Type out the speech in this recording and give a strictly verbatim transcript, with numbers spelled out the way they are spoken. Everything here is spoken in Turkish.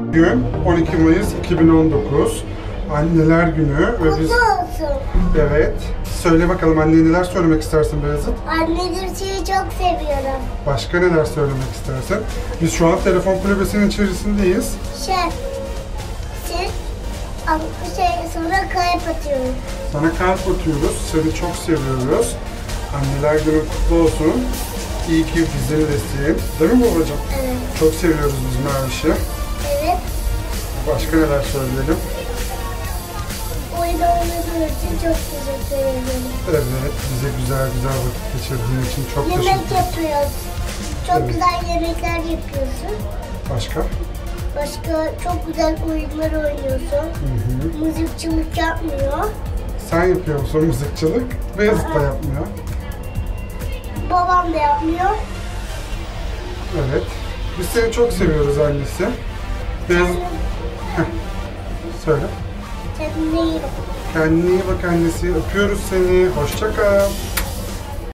Bugün on iki Mayıs iki bin on dokuz. Anneler Günü ve biz... olsun. Evet. Söyle bakalım anneye neler söylemek istersin Beyazıt? Annedir seni çok seviyorum. Başka neler söylemek istersin? Biz şu an telefon kulübesinin içerisindeyiz. Şey, siz şey, sonra kalp atıyorum. Sana kalp atıyoruz. Seni çok seviyoruz. Anneler Günü kutlu olsun. İyi ki bizimlesin. Değil mi babacığım? Evet. Çok seviyoruz biz Maviş'i. Evet. Başka neler söyleyelim? Oyun oynadığın için çok teşekkür ederim. Evet, bize güzel güzel vakit geçirdiğin için çok Yemek teşekkür ederim. yapıyoruz. Çok Evet. güzel yemekler yapıyorsun. Başka? Başka çok güzel oyunlar oynuyorsun. Hı hı. Mızıkçılık yapmıyor. Sen yapıyor musun mızıkçılık? Beyazıt da yapmıyor. Babam da yapmıyor. Evet. Biz seni çok seviyoruz annesi. Beyazıt... Heh. Söyle. Kendine iyi bak. Kendine iyi bak annesi. Öpüyoruz seni. Hoşça kal.